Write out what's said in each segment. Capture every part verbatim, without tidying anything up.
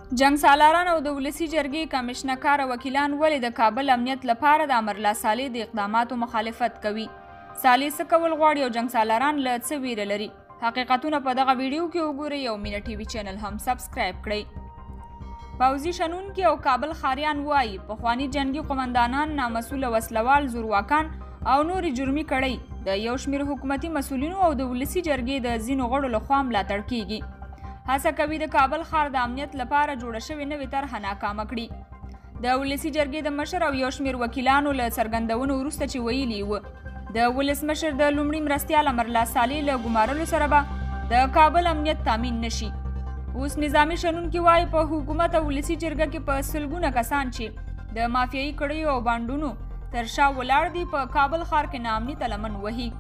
جنګسالاران او د ولسي جرګې کمیشنکار وکیلان ولې د کابل امنیت لپاره د امرالله صالح د اقداماتو مخالفت کوي؟ صالح څه کول غواړي او جنګسالاران له څه ویره لري؟ حقیقتونه په دغه ویډیو کې وګورئ او مینا ټي وي چینل هم سبسکرایب کړئ. پوځي شنونکي او کابل ښاریان وایي پخواني جنګي قومندانان، نامسؤله وسلوال، زورواکان او نورې جرمي کړۍ د یو شمېر حکومتي مسؤلینو او د ولسي جرګې د ځینو غړو لخوا ملاتړ کیږي. هڅه کوي د کابل ښار د امنیت لپاره جوړه شوې نوې طرحه ناکامه کړي. د ولسي جرګې د مشر او یو شمېر وکیلانو له څرګندونو وروسته چې ویلي وو د ولسمشر د لومړي مرستیال امرالله صالح له ګمارلو سره به د کابل امنیت تامین نشي. اوس نظامي شنونکي وایي په حکومت او ولسي جرګه کې په سلګونه کسان چې د مافیایي کړیو او بانډونو تر شا ولاړ دي په کابل ښار کې ناامني لمن وهي،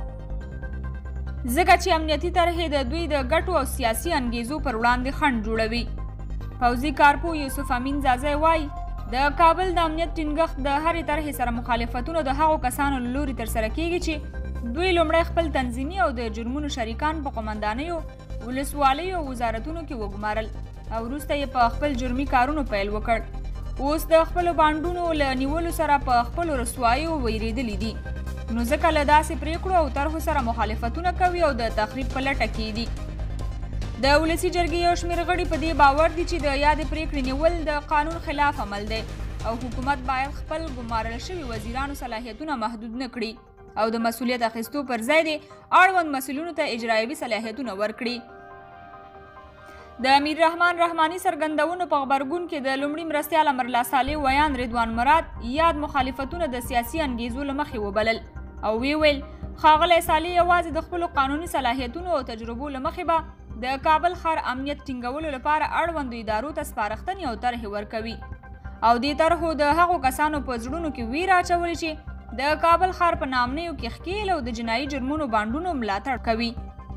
ځکه چې امنیتي طرحې د دوی د ګټو او سیاسي انګیزو پر وړاندې خنډ جوړوي. پوځي کارپو یوسف امین زازی وایي د کابل د امنیت ټینګښت د هرې طرحې سره مخالفتونه د هغو کسانو له لوري ترسره کیږي چې دوی لومړی خپل تنظیمي او د جرمونو شریکان په قومندانیو، ولسوالیو او وزارتونو کې وګمارل او وروسته یې په خپل جرمي کارونو پیل وکړ. اوس د خپلو بانډونو له نیولو سره په خپلو رسواییو ویرېدلي دي، نو ځکه له داسې پریکړو او طرحو سره مخالفتونه کوي او د تخریب په لټه کې دي. د ولسي جرګې یو شمېر غړي په دې باور دي چې د یادې پریکړې نیول د قانون خلاف عمل دی او حکومت باید خپل ګمارل شوي وزیرانو صلاحیتونه محدود نه کړي او د مسؤلیت اخیستو پر ځای د اړوند مسؤلینو ته اجرایوي صلاحیتونه ورکړي. د امیر رحمان رحماني څرګندونو په غبرګون کې د لومړي مرستیال امرالله صالح ویان رضوان مراد یاد مخالفتونه د سیاسي انګیزو له مخې وبلل او وی ویل ښاغلی صالح یوازې د خپلو قانوني صلاحیتونو او تجربو له مخې به د کابل ښار امنیت ټینګولو لپاره اړوندو ادارو ته سپارښتنې او طرحې ورکوي او دې طرحو د هغو کسانو په زړونو کې ویره اچولې چې د کابل ښار په نامنیو کې ښکیل او د جنایي جرمونو بانډونو ملاتړ کوي.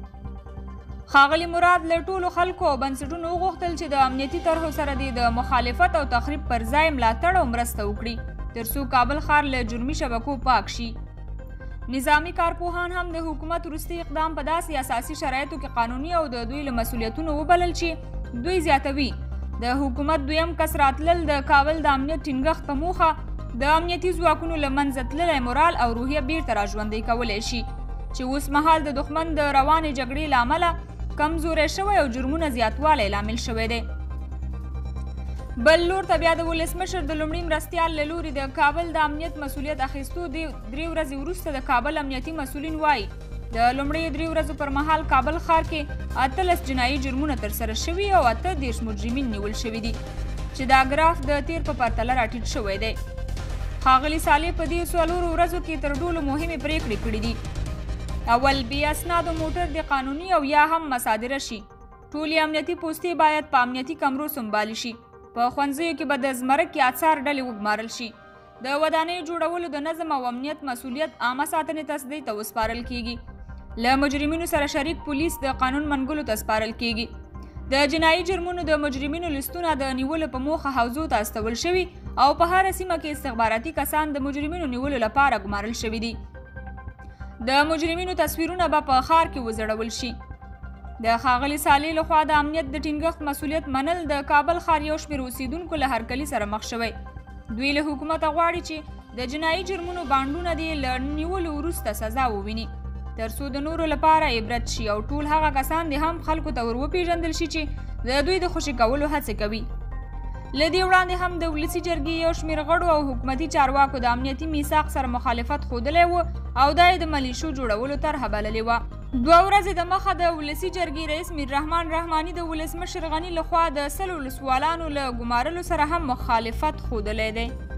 ښاغلي مراد له ټولو خلکو او بنسټونو وغوښتل چې د امنیتي طرحو سره د مخالفت او تخریب پر ځای ملاتړ او مرسته وکړي تر څو کابل ښار له جرمي شبکو پاک شي. نظامی کارپوهان هم د حکومت وروستي اقدام په داسې اساسي شرایطو کې قانوني او د دوی له مسؤلیتونو وبلل چې دوی زیاتوي د حکومت دویم کس راتلل د کابل د امنیت ټینګښت په موخه د امنیتي ځواکونو له منځه تللی مورال او روحیه بیرته راژوندی کولی شي چې اوس مهال د دښمن د روانې جګړې له امله کمزوری شوی او جرمونه زیاتوالی لامل شوی دی. بل لور ته بیا د ولسمشر د لومړي مرستیال له لوري د کابل د امنیت مسؤلیت اخیستو درې ورځې وروسته د کابل امنیتي مسؤلین وایي د لومړیو درې ورځو پر مهال کابل ښار کې اتلس جنایي جرمونه ترسره شوي او اته دېرش مجرمین نیول شوي دي چې دا ګراف د تیر په پرتله راټیټ شوی دی. ښاغلي صالح په دې څلورو ورځو کې تر ټولو مهمې پریکړې کړې دي. اول بې اسنادو موټر د قانوني او یا هم مصادره شي. ټولې امنیتي پوستې باید په امنیتي کمرو سنبالي شي. په ښوونځیو کې به د زمرکې اثار ډلې وګمارل شي. د ودانیو جوړولو د نظم او امنیت مسؤلیت عامه ساتنې تصدۍ ته وسپارل کیږي. له مجرمینو سره شریک پولیس د قانون منګولو ته سپارل کیږي. د جنایي جرمونو د مجرمینو لیستونه د نیولو په موخه حوزو ته استول شوي او په هره سیمه کې استخباراتي کسان د مجرمینو نیولو لپاره ګمارل شوي دي. د مجرمینو تصویرونه به په ښار کې وځړول شي. د ښاغلي صالح لخوا د امنیت د ټینګښت مسؤلیت منل د کابل ښار یو شمېر اوسیدونکو له هرکلي سره مخ شوی. دوی له حکومته غواړي چې د جنایي جرمونو بانډونه دې له نیولو وروسته سزا وویني تر څو د نورو لپاره عبرت شي او ټول هغه کسان دې هم خلکو ته ور وپېژندل شي چې د دوی د خوشي کولو هڅې کوي. له دې وړاندې هم د ولسي جرګې یو شمېر غړو او حکومتي چارواکو د امنیتي میثاق سره مخالفت ښودلی و او دا یې د ملیشو جوړولو طرحه بللې وه. دوه ورځې د مخه د ولسي جرګې رئیس امیر رحمان رحماني د ولسمشر غني لخوا د سلو ولسوالانو له ګمارلو سره هم مخالفت ښودلی دی.